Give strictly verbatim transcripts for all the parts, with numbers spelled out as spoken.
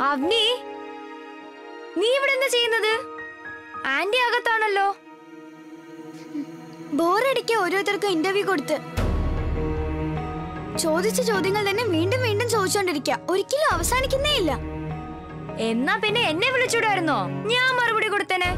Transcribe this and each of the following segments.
അവനി, നീ ഇവിടെ എന്താ ചെയ്യുന്നത്? ആന്റി അകത്താണല്ലോ. ബോറടിക്ക് ഓരോരുത്തർക്കും ഇന്റർവ്യൂ കൊടുത്ത് ചോദിച്ച ചോദ്യങ്ങൾ തന്നെ വീണ്ടും വീണ്ടും ചോദിച്ചോണ്ടിരിക്കുക. ഒരിക്കലും അവസാനിക്കുന്നേ ഇല്ല. എന്നാ പിന്നെ എന്നെ വിളിച്ചൂടായിരുന്നോ? ഞാൻ മറുപടി കൊടുത്തേനെ.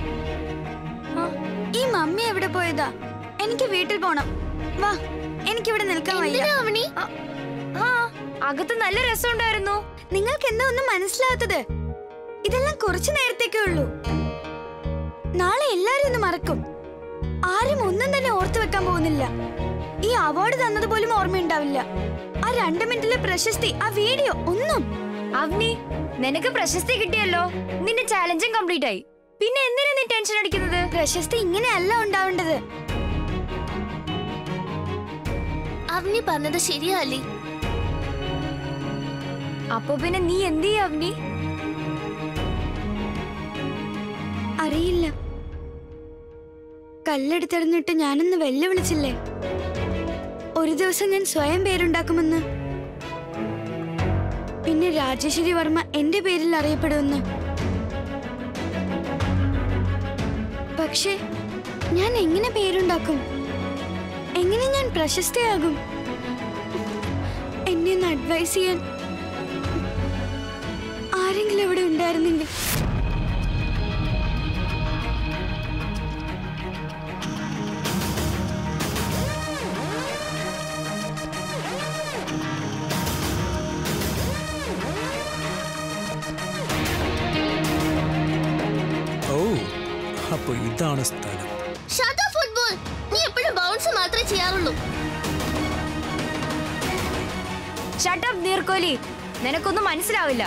ഈ മമ്മി എവിടെ പോയതാ? എനിക്ക് വീട്ടിൽ പോണം. വാ, എനിക്കിവിടെ നിൽക്കാൻ വയ്യ. ആ, അകത്ത് നല്ല രസമുണ്ടായിരുന്നു. നിങ്ങൾക്ക് എന്താ ഒന്നും മനസ്സിലാവാത്തത്? ഇതെല്ലാം കുറച്ചു നേരത്തേക്കേ ഉള്ളൂ. നാളെ എല്ലാരും ഒന്ന് മറക്കും. ആരും ഒന്നും തന്നെ ഓർത്തു വെക്കാൻ പോകുന്നില്ല. ഈ അവാർഡ് തന്നത് പോലും ഓർമ്മയുണ്ടാവില്ല. ആ രണ്ട് മിനിറ്റിലെ പ്രശസ്തി, ആ വീഡിയോ, ഒന്നും. അവനി, നിനക്ക് പ്രശസ്തി കിട്ടിയല്ലോ. നിന്റെ ചാലഞ്ചും കംപ്ലീറ്റ് ആയി. പിന്നെ എന്തിനാ നീ ടെൻഷൻ അടിക്കുന്നത്? പ്രശസ്തി ഇങ്ങനെയല്ല ഉണ്ടാവേണ്ടത്. അവനി പറഞ്ഞത് ശരിയല്ലേ? അപ്പൊ പിന്നെ നീ എന്ത് ചെയ്യ അവനി? അറിയില്ല. കല്ലെടുത്തെറിഞ്ഞിട്ട് ഞാനൊന്ന് വെല്ലുവിളിച്ചില്ലേ, ഒരു ദിവസം ഞാൻ സ്വയം പേരുണ്ടാക്കുമെന്ന്. പിന്നെ രാജേശ്വരി വർമ്മ എന്റെ പേരിൽ അറിയപ്പെടുമെന്ന്. പക്ഷേ ഞാൻ എങ്ങനെ പേരുണ്ടാക്കും? എങ്ങനെ ഞാൻ പ്രശസ്തയാകും? എന്നെ ഒന്ന് അഡ്വൈസ് ചെയ്യാൻ ആരെങ്കിലും ഇവിടെ ഉണ്ടായിരുന്നെങ്കിൽ. അപ്പൊ ഇതാണ് സ്ഥലം. Shut up football. നീ എപ്പോഴും ബൗൺസ് മാത്രമേ ചെയ്യാറുള്ളൂ. ഷട്ട് അപ്പ് നീർക്കോലി, നിനക്കൊന്നും മനസ്സിലാവില്ല.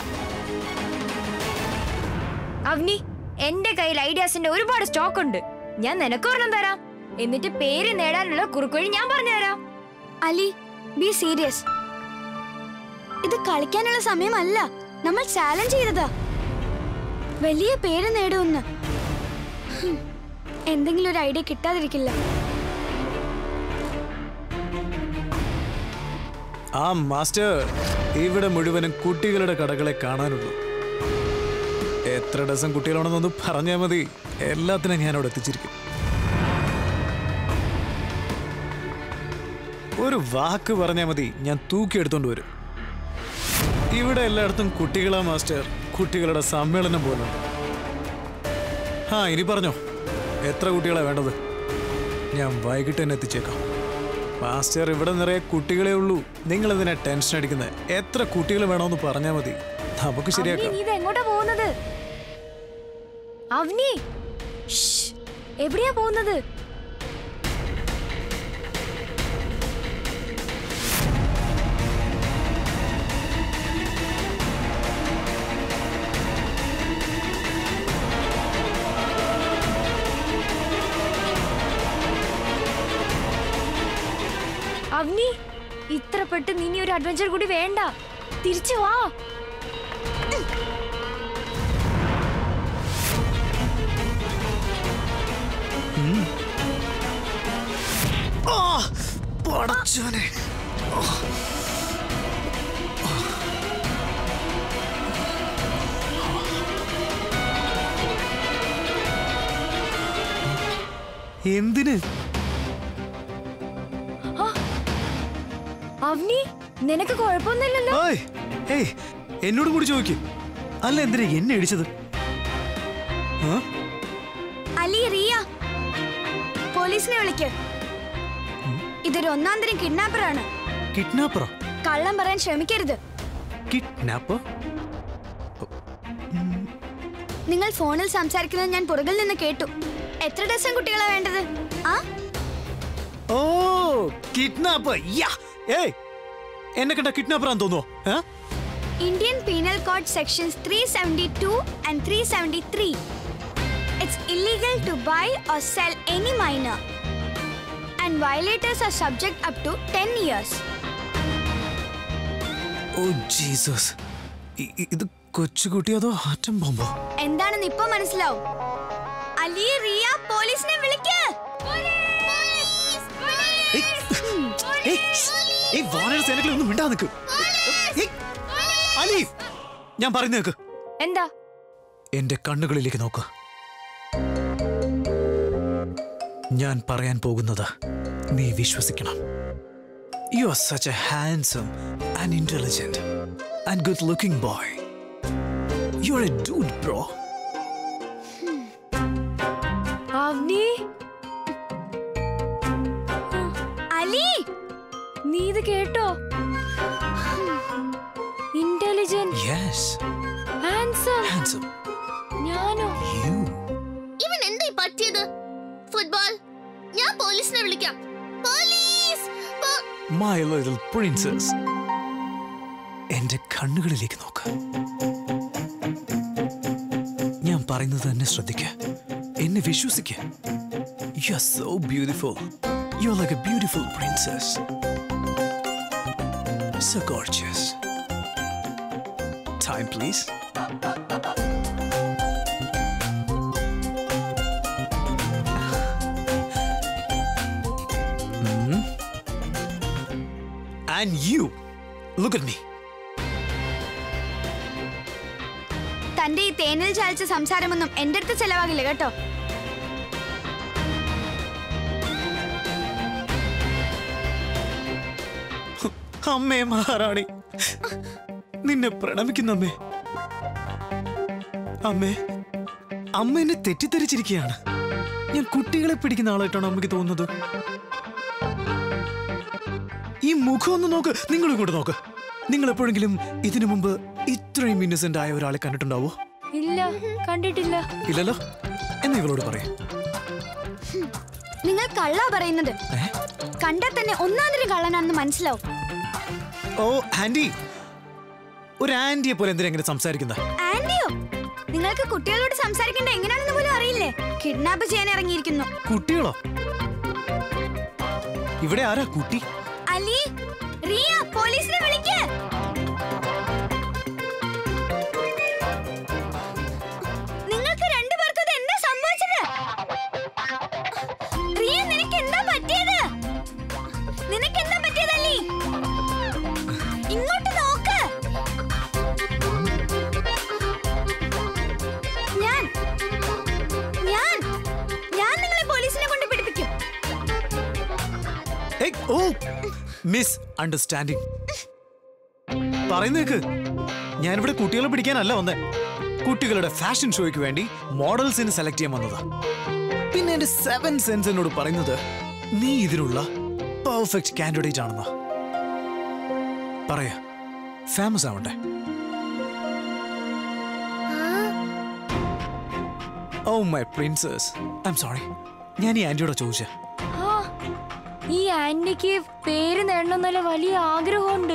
അവനി, എന്റെ കയ്യിൽ ഐഡിയാസിന്റെ ഒരുപാട് സ്റ്റോക്ക് ഉണ്ട്. ഞാൻ നിനക്കൊരെണ്ണം തരാം. എന്നിട്ട് പേര് നേടാനുള്ള കുറുക്കുവഴി ഞാൻ പറഞ്ഞുതരാം. Ali, be serious. ഇത് കളിക്കാനുള്ള സമയമല്ല. നമ്മൾ ചാലഞ്ച് ചെയ്തതാ. വലിയ പേര് നേടുമെന്ന്. എന്തെങ്കിലും ഒരു ഐഡിയ കിട്ടാതിരിക്കില്ല. ആ മാസ്റ്റർ, ഇവിടെ മുഴുവനും കുട്ടികളുടെ കടകളെ കാണാനുള്ളൂ. എത്ര ഡസൻ കുട്ടികളാണെന്നൊന്ന് പറഞ്ഞാൽ മതി. എല്ലാത്തിനും ഞാൻ അവിടെ എത്തിച്ചിരിക്കും. ഒരു വാക്ക് പറഞ്ഞാൽ മതി, ഞാൻ തൂക്കിയെടുത്തോണ്ട് വരും. ഇവിടെ എല്ലായിടത്തും കുട്ടികളാ മാസ്റ്റർ. കുട്ടികളുടെ സമ്മേളനം പോലുണ്ട്. ആ, ഇനി പറഞ്ഞോ, എത്ര കുട്ടികളാ വേണ്ടത്? ഞാൻ വൈകിട്ട് തന്നെ എത്തിച്ചേക്കാം. മാസ്റ്റർ, ഇവിടെ നിറയെ കുട്ടികളെ ഉള്ളൂ. നിങ്ങൾ എന്തിനാ ടെൻഷൻ അടിക്കുന്നത്? എത്ര കുട്ടികൾ വേണമെന്ന് പറഞ്ഞാൽ മതി, നമുക്ക് ശരിയാക്കാം. നീ എങ്ങോട്ടാ പോകുന്നത്? അവനി, എവിടെയാ പോകുന്നത്? അവനി, ഇത്ര പെട്ടെന്ന് ഇനി ഒരു അഡ്വഞ്ചർ കൂടി വേണ്ട. തിരിച്ചു വാ. പടച്ചോനെ, എന്തിന്? അവനി, നിനക്ക് കുഴപ്പമൊന്നുമില്ലല്ലോ? എന്നോട് കൂടി ചോദിക്കും. അല്ല, എന്തിനാ എന്നെ ഇടിച്ചത്? അലി, റിയ, പോലീസിനെ വിളിക്ക്. ഇതൊരു ഒന്നാം തരം കിഡ്നാപ്പറാണ്. കിഡ്നാപ്പറോ? കള്ളം പറയാൻ ശ്രമിക്കരുത്. കിഡ്നാപ്പർ? നിങ്ങൾ ഫോണിൽ സംസാരിക്കുന്നത് ഞാൻ പുറകിൽ നിന്ന് കേട്ടു. എത്ര ഡസൻ കുട്ടികളാ വേണ്ടത്? ആ, ഓ, കിഡ്നാപ്പർ. ഏയ്, എന്നെ കണ്ട കിഡ്നാപ്പറാന്ന് തോന്നുവോ? Indian Penal Code sections three seventy-two and three seventy-three. It's illegal to buy or sell any minor, and violators are subject up to ten years. Oh Jesus! ഇത് കൊച്ചുകുട്ടി അതോ ആറ്റം ബോംബോ? എന്താണെന്ന് ഇപ്പോ മനസ്സിലാവും. അലി, റിയ, പോലീസിനെ വിളിക്ക്. ഞാൻ പറയുന്ന കേക്ക്. എന്താ? എന്റെ കണ്ണുകളിലേക്ക് നോക്ക്. ഞാൻ പറയാൻ പോകുന്നത് നീ വിശ്വസിക്കണം. You are such a handsome and intelligent and good-looking boy. You are a dude, bro. Avani, Ali, നീ ഇത് കേട്ടോ? Intelligent, Yes, handsome. handsome. ഞാനോ? You. ഇവൻ എന്താ ഈ പറ്റിയത്? ഫുട്ബോൾ, ഞാൻ പോലീസിനെ വിളിക്കാം. പോലീസ്! പോ- My little princess. എന്റെ കണ്ണുകളിലേക്ക് നോക്ക്. ഞാൻ പറയുന്നത് തന്നെ ശ്രദ്ധിക്ക. എന്നെ വിശ്വസിക്ക. You are so beautiful. You are like a beautiful princess. So gorgeous. Time, please. Hmm? And you, look at me. തന്റെ ഈ തേനിൽ ചാലിച്ച സംസാരമൊന്നും എന്റെ അടുത്ത് ചെലവാകില്ല കേട്ടോ. അമ്മേ മഹാറാണി, നിന്നെ പ്രണമിക്കുന്നമ്മേ. അമ്മേ, അമ്മ എന്നെ തെറ്റിദ്ധരിച്ചിരിക്കുകയാണ്. ഞാൻ കുട്ടികളെ പിടിക്കുന്ന ആളായിട്ടാണ് അമ്മയ്ക്ക് തോന്നുന്നത്. ഈ മുഖം ഒന്ന് നോക്ക്. നിങ്ങൾ ഇങ്ങോട്ട് നോക്ക്. നിങ്ങൾ എപ്പോഴെങ്കിലും ഇതിനു മുമ്പ് ഇത്രയും ഇന്നസെന്റ് ആയ ഒരാളെ കണ്ടിട്ടുണ്ടാവോ? ഇല്ല, കണ്ടിട്ടില്ല. ഇല്ലല്ലോ. എന്നാ ഇവളോട് പറയാം. നിങ്ങൾ കള്ളാ പറയുന്നത്. കണ്ടാൽ തന്നെ ഒന്നാന്തരം കള്ളനാണെന്ന് മനസ്സിലാവും. ഓ ആന്റി, ഒരു ആന്റിയെ പോലെ എന്തിനാ എങ്ങനെ സംസാരിക്കുന്ന? ആന്റിയോ? നിങ്ങൾക്ക് കുട്ടികളോട് സംസാരിക്കേണ്ട എങ്ങനെയാണെന്ന് പോലും അറിയില്ലേ? കിഡ്നാപ്പ് ചെയ്യാൻ ഇറങ്ങിയിരിക്കുന്നു. കുട്ടികളോ? ഇവിടെ ആരാ കുട്ടി? അലി, റിയ, പോലീസിനെ വിളിക്ക്. നിങ്ങൾക്ക് രണ്ടുപേർക്കും ഇത് എന്താ സംഭവിച്ചത്? റിയ, നിനക്ക് എന്താ പറ്റിയത്? നിനക്ക് എന്താ പറ്റിയത് അലി? ഇങ്ങോട്ട് നോക്ക്. ഞാൻ ഞാൻ ഞാൻ നിങ്ങളെ പോലീസിനെ കൊണ്ട് പിടിപ്പിക്കും. ഏയ്, ഓ മിസ് അണ്ടർസ്റ്റാൻഡിങ്. പറയുന്നേക്ക്, ഞാനിവിടെ കുട്ടികളെ പിടിക്കാനല്ല വന്നേ. കുട്ടികളുടെ ഫാഷൻ ഷോയ്ക്ക് വേണ്ടി മോഡൽസിന് സെലക്ട് ചെയ്യാൻ വന്നതാ. പിന്നെ എന്റെ സെവൻ സെൻസ് എന്നോട് പറയുന്നത് നീ ഇതിനുള്ള പെർഫെക്റ്റ് കാൻഡിഡേറ്റ് ആണെന്നാ. പറയാ, ഫേമസ് ആവണ്ടേ? Oh my princess, I am sorry. ഞാൻ ഈ ആന്റിയോട് ചോദിച്ചേ. ആ, ഈ ആന്റിക്ക് പേര് നേടണമെന്നുള്ള വലിയ ആഗ്രഹമുണ്ട്.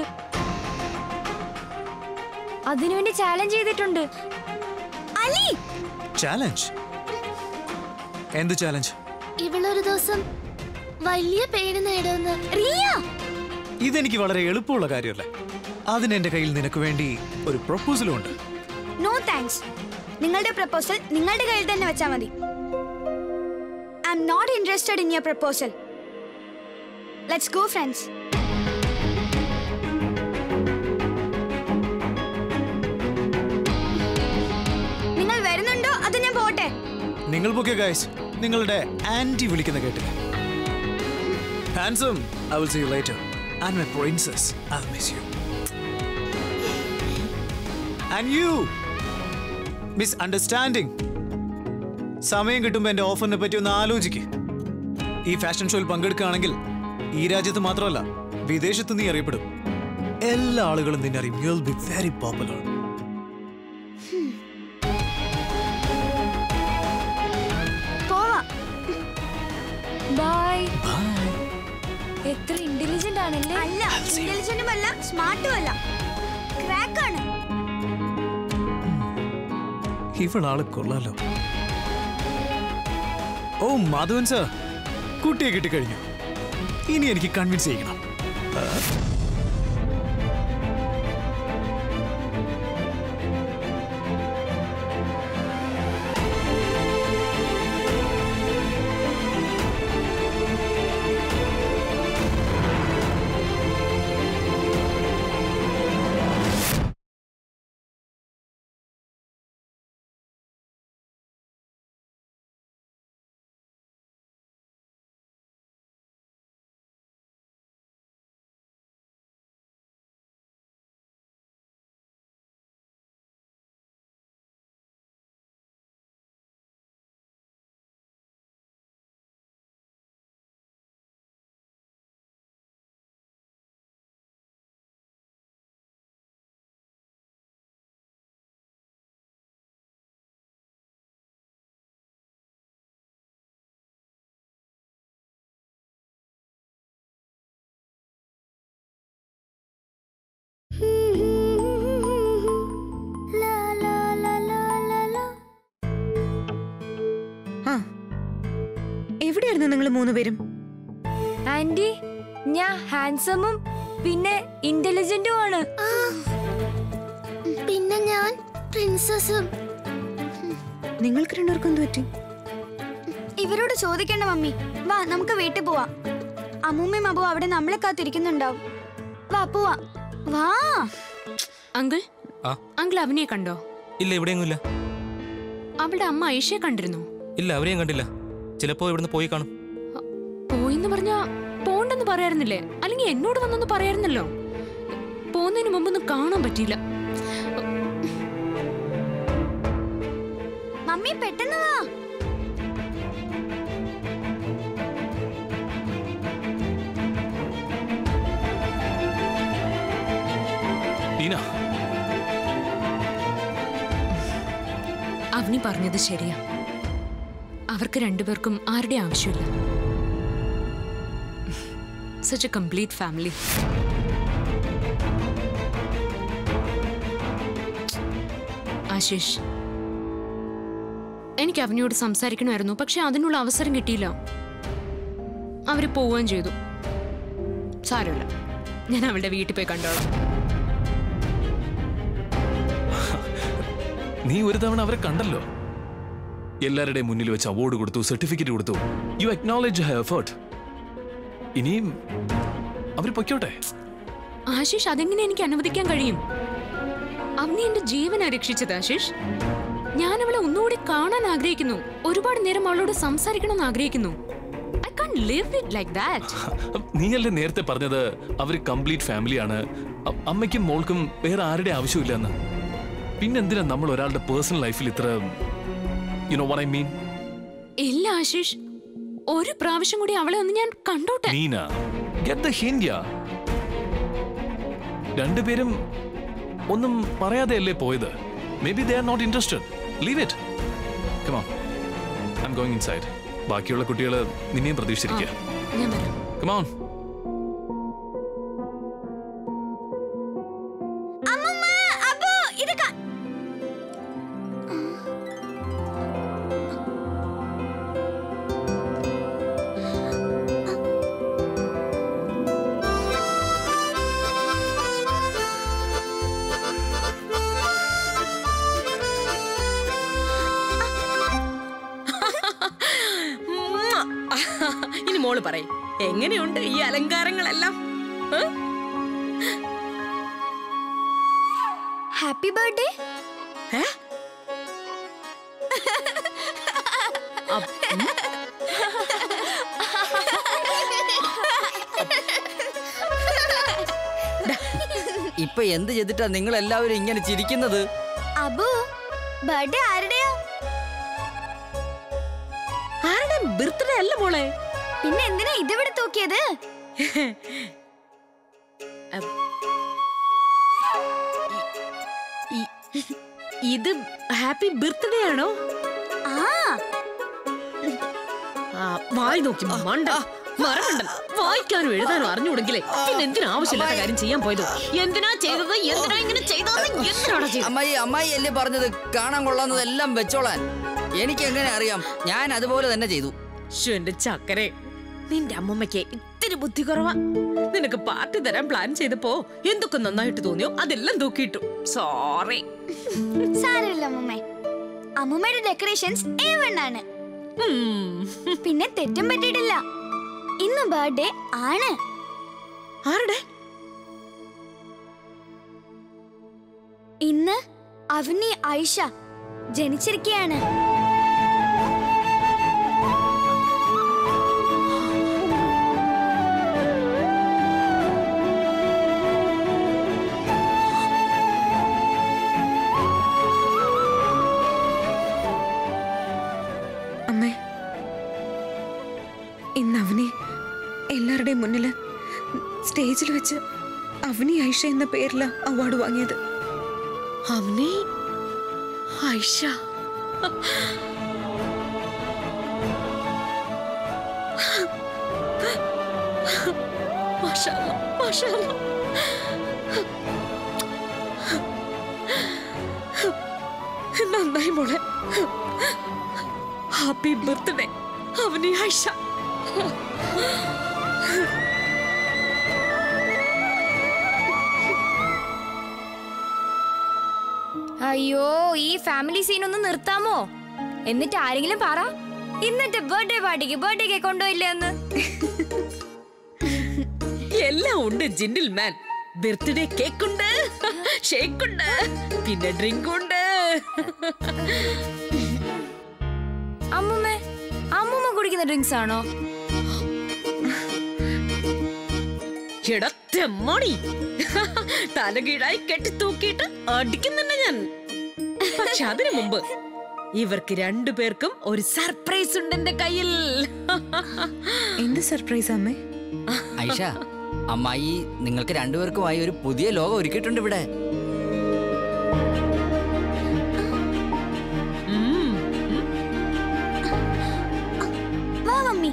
അതിനുവേണ്ടി ചാലഞ്ച് ചെയ്തിട്ടുണ്ട്. അലി, ചാലഞ്ച്? എന്ത് ചാലഞ്ച്? ഇവളൊരു ദിവസം വലിയ പേര് നേടുമെന്ന്. റിയ, ഇതെനിക്ക് വളരെ എളുപ്പമുള്ള കാര്യമല്ലേ. അതിന് എന്റെ കയ്യിൽ നിനക്ക് വേണ്ടി ഒരു പ്രൊപ്പോസലും ഉണ്ട്. No thanks. നിങ്ങളുടെ പ്രപ്പോസൽ നിങ്ങളുടെ കയ്യിൽ തന്നെ വെച്ചാൽ മതി. I am not interested in your proposal. Let's go friends. നിങ്ങൾ വരുന്നുണ്ടോ അത് ഞാൻ പോട്ടെ? നിങ്ങൾ പൊക്കെ ഗൈസ്, നിങ്ങളുടെ ആന്റി വിളിക്കുന്ന കേട്ടില്ല. Handsome, I will see you later. And my princess, I will miss you. And you miss understanding. സമയം കിട്ടുമ്പോൾ എന്റെ ഓഫറിനെ പറ്റി ഒന്ന് ആലോചിക്ക്. ഈ ഫാഷൻ ഷോയിൽ പങ്കെടുക്കുകയാണെങ്കിൽ ഈ രാജ്യത്ത് മാത്രമല്ല വിദേശത്ത് നീ അറിയപ്പെടും. എല്ലാ ആളുകളും നിന്നെ അറിയും. You will be very popular. പോവാം. ബൈ. ബൈ. എത്ര ഇന്റലിജന്റ് ആണല്ലേ? അല്ല, ഇന്റലിജന്റും അല്ല, സ്മാർട്ടും അല്ല, ക്രാക്കാണ്. ഇവളാള് കൊള്ളാലോ. ഓ മാധവൻ സർ, കുട്ടിയെ കിട്ടിക്കഴിഞ്ഞു. ഇനി എനിക്ക് കൺവിൻസ് ചെയ്യണം. എവിടെയായിരുന്നു നിങ്ങൾ മൂന്നുപേരും? ആന്റി, ഞാൻ ഹാൻസമും പിന്നെ ഇന്റലിജന്റും ആണ്. പിന്നെ ഞാൻ പ്രിൻസസും. നിങ്ങൾക്ക് രണ്ടുപേർക്കും എന്ത് പറ്റി? ഇവരോട് ചോദിക്കണ്ട മമ്മി. വാ നമുക്ക് വീട്ടിൽ പോവാം. അമ്മൂമ്മയും അബു അവിടെ നമ്മളെ കാത്തിരിക്കുന്നുണ്ടാവും. വാ പോവാ. വാ. അങ്കിൾ, അങ്കിൾ അവനെ കണ്ടോ? ഇല്ല, ഇവിടെയൊന്നുമില്ല. അവളുടെ അമ്മ ഐഷയെ കണ്ടിരുന്നു? ഇല്ല, അവരെയും കണ്ടില്ല. ചിലപ്പോ ഇവിടുന്ന് പോയി കാണും. പോയിന്ന് പറഞ്ഞാ പോണ്ടെന്ന് പറയാറുന്നില്ലേ? അല്ലെങ്കിൽ എന്നോട് വന്നൊന്ന് പറയാറുന്നല്ലോ. പോകുന്നതിന് മുമ്പൊന്നും കാണാൻ പറ്റിയില്ല. മമ്മി പെട്ടെന്ന് വാ. അവനി പറഞ്ഞത് ശരിയാ. അവർക്ക് രണ്ടുപേർക്കും ആരുടെ ആവശ്യമില്ല. Such a complete family. Ashish, എനിക്ക് അവനോട് സംസാരിക്കണമായിരുന്നു, പക്ഷെ അതിനുള്ള അവസരം കിട്ടിയില്ല. അവര് പോവുകയും ചെയ്തു. സാരമില്ല, ഞാൻ അവളുടെ വീട്ടിൽ പോയി കണ്ടോളാം. നീ ഒരു തവണ അവരെ കണ്ടല്ലോ. എല്ലാവരുടെയും മുന്നിൽ വെച്ച് അവാർഡ് കൊടുത്തു, സർട്ടിഫിക്കറ്റ് കൊടുത്തു. You acknowledge her effort. ഇനിയും അവർ പൊയ്ക്കോട്ടെ. ആശിഷ്, അതെങ്ങനെ എനിക്ക് അനുവദിക്കാൻ കഴിയും? അവനെ എന്റെ ജീവനാ രക്ഷിച്ചത്. ആശിഷ്, ഞാൻ അവളെ ഒന്നുകൂടി കാണാൻ ആഗ്രഹിക്കുന്നു. ഒരുപാട് നേരം അവളോട് സംസാരിക്കണമെന്ന് ആഗ്രഹിക്കുന്നു. I can't live it like that. നീയല്ലേ നേരത്തെ പറഞ്ഞത് അവര് കംപ്ലീറ്റ് ഫാമിലിയാണ്, അമ്മയ്ക്കും മോൾക്കും വേറെ ആരുടെ ആവശ്യമില്ലെന്ന്? പിന്നെന്തിനാ നമ്മൾ ഒരാളുടെ പേഴ്സണൽ ലൈഫിൽ ഇത്ര, you know what I mean? ഇല്ല ആശിഷ്, ഒരു പ്രാവശ്യം കൂടി അവളെ ഒന്ന് ഞാൻ കണ്ടോട്ടെ. Neena, get the hint. രണ്ടുപേരും ഒന്നും പറയാതെയല്ലേ പോയത്? Maybe they are not interested. Leave it. Come on. I'm going inside. ബാക്കിയുള്ള കുട്ടികൾ നിന്നെയും പ്രതീക്ഷിച്ചിരിക്കുക. ഞാൻ വരാം. Come on. അമ്മമ്മ, അബു, ഇത് കാ. ഇനി മോള് പറയും, എങ്ങനെയുണ്ട് ഈ അലങ്കാരങ്ങളെല്ലാം? Happy birthday. ഇപ്പൊ എന്ത് ചെയ്തിട്ടാ നിങ്ങൾ എല്ലാവരും ഇങ്ങനെ ചിരിക്കുന്നത്? അബു, ബർത്ത്ഡേ ആരുടെയാ? ആരുടെ ബർത്ത്ഡേ അല്ല മോളെ. പിന്നെ എന്തിനാ ഇതിവിടെ തൂക്കിയത്? ഇത് ഹാപ്പി ബർത്ത്ഡേ ആണോ? ആ, വായി നോക്കി മണ്ട. മറക്കണ്ടല്ലോ, വായിക്കാനും എഴുതാനും അറിഞ്ഞുകൂടെങ്കിലേ പിന്നെ എന്തിനാ ആവശ്യമില്ലാത്ത കാര്യം ചെയ്യാൻ പോയത്? എന്തിനാ ചെയ്തത്? എന്തിനാ ഇങ്ങനെ ചെയ്തത്? എന്തിനാണ് ചെയ്തത്? അമ്മായി അമ്മായി അല്ലേ പറഞ്ഞത് കാണാൻ കൊള്ളാന്നതെല്ലാം വെച്ചോളാൻ? എനിക്ക് എങ്ങനെ അറിയാം? ഞാൻ അതുപോലെ തന്നെ ചെയ്തു. എന്റെ ചക്കരെ, നിന്റെ അമ്മമ്മയ്ക്ക് ഇത്തിരി ബുദ്ധി കുറവാ. നിനക്ക് പാർട്ടി തരാൻ പ്ലാൻ ചെയ്തപ്പോ എന്തൊക്കെ നന്നായിട്ട് തോന്നിയോ അതെല്ലാം തൂക്കിയിട്ടു. സോറി. സാരമില്ല അമ്മൂമ്മേ. അമ്മൂമ്മയുടെ ഡെക്കറേഷൻസ് എ വൺ ആണ്. പിന്നെ തെറ്റും പറ്റിയിട്ടില്ല. ഇന്ന് ബർത്ത്ഡേ ആണ്. ആരുടെ? ഇന്ന് അവനി ഐഷ ജനിച്ചിരിക്കുകയാണ്. അമ്മേ, ഇന്ന് അവനെ എല്ലാവരുടെയും മുന്നില് സ്റ്റേജിൽ വെച്ച് അവനി ഐഷ എന്ന പേരില അവാർഡ് വാങ്ങിയത്. അവനി ഐഷ. മാഷാഅല്ലാ, മാഷാഅല്ലാ. നന്നായി മോളെ. Happy birthday Avani Aisha. അയ്യോ, ഈ ഫാമിലി സീൻ ഒന്ന് നിർത്താമോ? എന്നിട്ട് ആരെങ്കിലും പറ, ഇന്നത്തെ ബർത്ത്ഡേ പാർട്ടിക്ക് ബർത്ത്ഡേ കേക്ക് കൊണ്ടുപോയില്ലേ എന്ന്. എല്ലാം ഉണ്ട് ജിൻഡിൽ മാൻ. ബർത്ത്ഡേ കേക്ക് ഉണ്ട്, ഷേക്ക് ഉണ്ട്, പിന്നെ ഡ്രിങ്ക് ഉണ്ട്. അമ്മൂമ്മ അമ്മൂമ്മ കുടിക്കുന്ന ഡ്രിങ്ക്സ് ആണോ? എടത്തെമ്മോടി, തലകീഴായി കെട്ടി തൂക്കിയിട്ട് അടിക്കുന്നുണ്ട് ഞാൻ. പക്ഷെ അതിനു മുമ്പ് ഇവർക്ക് രണ്ടുപേർക്കും ഒരു സർപ്രൈസ് ഉണ്ട് എന്റെ കയ്യിൽ. എന്ത് സർപ്രൈസ് അമ്മേ? ഐഷ, അമ്മായി നിങ്ങൾക്ക് രണ്ടുപേർക്കുമായി ഒരു പുതിയ ലോകം ഒരുക്കിയിട്ടുണ്ട് ഇവിടെ. വാ മമ്മി.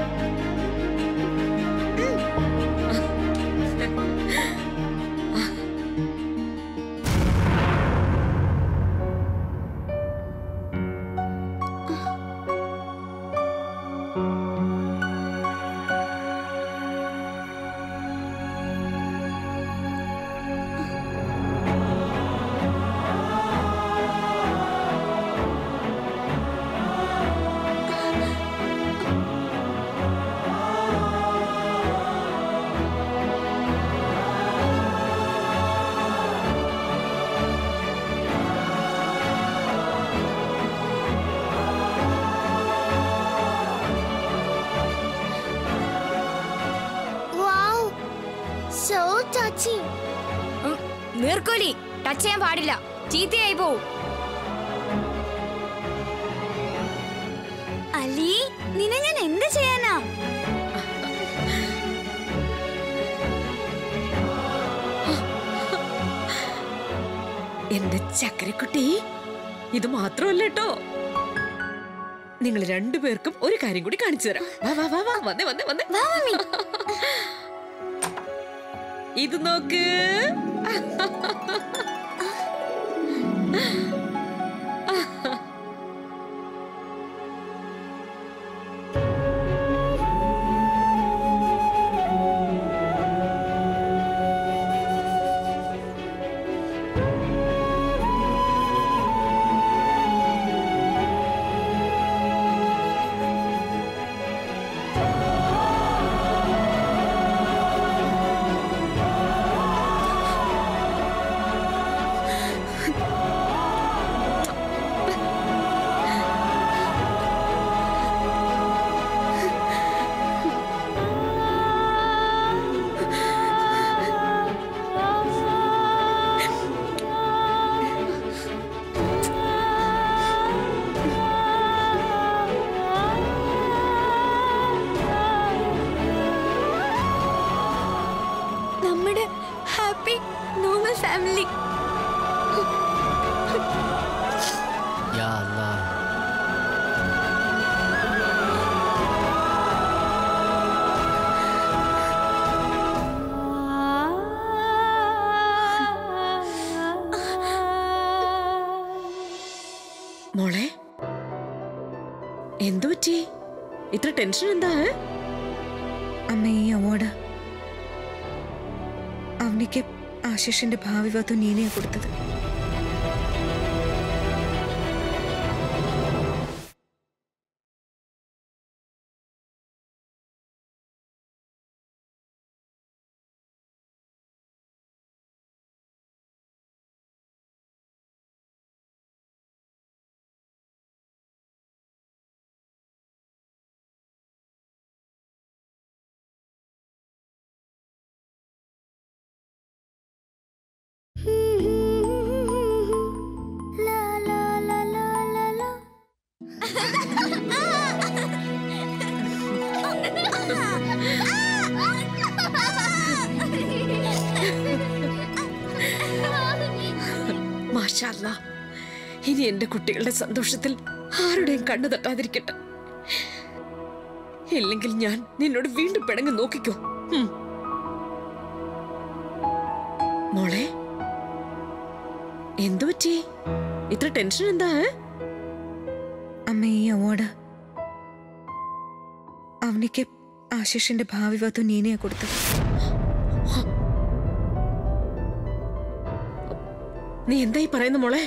നീർക്കോലി ടച്ച് ചെയ്യാൻ പാടില്ല, ചീത്തയായി പോവും. അലി, നിന്നെ ഞാൻ എന്ത് ചെയ്യാനാ? എന്റെ ചക്കരക്കുട്ടി, ഇത് മാത്രമല്ല കേട്ടോ, നിങ്ങൾ രണ്ടുപേർക്കും ഒരു കാര്യം കൂടി കാണിച്ചു തരാം. വാ വാ വാ വാ, വന്നേ വന്നേ വന്നേ. വാ മമ്മി. ഇത് നോക്ക്. family. Ya Allah. മോളെ എന്തു പറ്റി? ഇത്ര ടെൻഷൻ എന്താ? അമ്മ, ഈ അവാർഡ് അവനിക്ക് ആശിഷിന്റെ ഭാവി വധു നീനയാ കൊടുത്തത്. മാഷാഅല്ലാ, ഇനി എന്റെ കുട്ടികളുടെ സന്തോഷത്തിൽ ആരുടെയും കണ്ണു തട്ടാതിരിക്കട്ടെ. ഇല്ലെങ്കിൽ ഞാൻ നിന്നോട് വീണ്ടും പിണങ്ങി നോക്കിക്കോ. മോളെ എന്തു പറ്റി? ഇത്ര ടെൻഷൻ എന്താ? അമ്മ, ഈ അവാർഡ് അവനിക്ക് ആശിഷിന്റെ ഭാവി വധു നീനയാ കൊടുത്തത്. നീ എന്തായി പറയുന്ന മോളെ?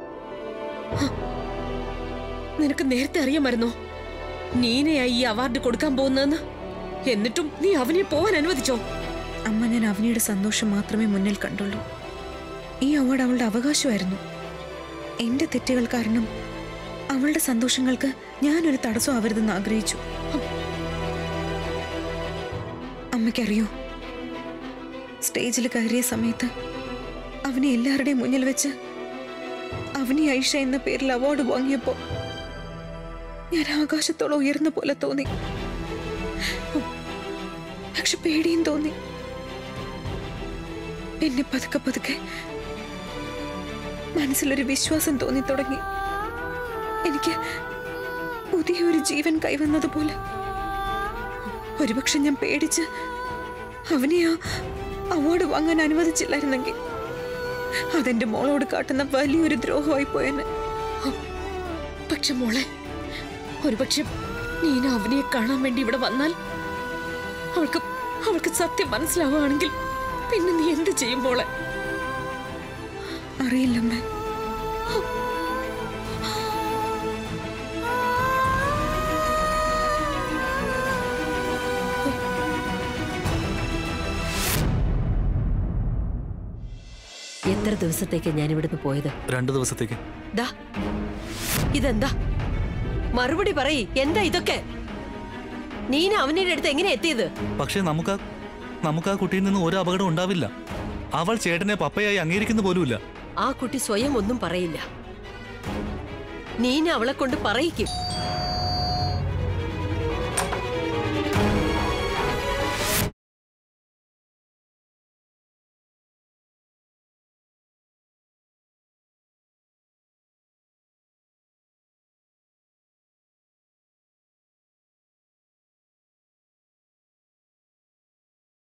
നിനക്ക് നേരത്തെ അറിയാമായിരുന്നോ നീനയായി ഈ അവാർഡ് കൊടുക്കാൻ പോകുന്നതെന്ന്? എന്നിട്ടും നീ അവനെ പോവാൻ അനുവദിച്ചോ? അമ്മ, ഞാൻ അവനിയുടെ സന്തോഷം മാത്രമേ മുന്നിൽ കണ്ടുള്ളൂ. ഈ അവാർഡ് അവളുടെ അവകാശമായിരുന്നു. എന്റെ തെറ്റുകൾ കാരണം അവളുടെ സന്തോഷങ്ങൾക്ക് ഞാനൊരു തടസ്സം ആവരുതെന്ന് ആഗ്രഹിച്ചു. അമ്മയ്ക്കറിയോ, സ്റ്റേജിൽ കയറിയ സമയത്ത് അവനെ എല്ലാവരുടെയും മുന്നിൽ വെച്ച് അവനി ഐഷ എന്ന പേരിൽ അവാർഡ് വാങ്ങിയപ്പോ ഞാൻ ആകാശത്തോളം ഉയർന്ന പോലെ തോന്നി. പക്ഷെ പേടിയും തോന്നി. എന്നെ പതുക്കെ പതുക്കെ മനസ്സിലൊരു വിശ്വാസം തോന്നി തുടങ്ങി. എനിക്ക് പുതിയൊരു ജീവൻ കൈവന്നതുപോലെ. ഒരുപക്ഷെ ഞാൻ പേടിച്ച് അവനെ ആ അവാർഡ് വാങ്ങാൻ അനുവദിച്ചില്ലായിരുന്നെങ്കിൽ അതെന്റെ മോളോട് കാട്ടുന്ന വലിയൊരു ദ്രോഹമായി പോയെന്നെ. പക്ഷെ മോളെ, ഒരുപക്ഷെ നീന അവനെ കാണാൻ വേണ്ടി ഇവിടെ വന്നാൽ അവൾക്ക് അവൾക്ക് സത്യം മനസ്സിലാവുകയാണെങ്കിൽ പിന്നെ നീ എന്ത് ചെയ്യും മോളെ? അറിയില്ലമ്മേ. എത്ര ദിവസത്തേക്ക് ഞാൻ ഇവിടുന്ന് പോയത്? രണ്ടു ദിവസത്തേക്ക്. ദാ ഇതെന്താ? മറുപടി പറയ്, എന്താ ഇതൊക്കെ? നീന അവനിയുടെ അടുത്ത് എങ്ങനെ എത്തിയത്? പക്ഷേ നമുക്ക് നമുക്ക് ആ കുട്ടിയിൽ നിന്ന് ഒരു അപകടം ഉണ്ടാവില്ല. അവൾ ചേട്ടനെ പപ്പയായി അംഗീകരിക്കുന്ന പോലുമില്ല. ആ കുട്ടി സ്വയം ഒന്നും പറയില്ല. നീന അവളെ കൊണ്ട് പറയിക്കും.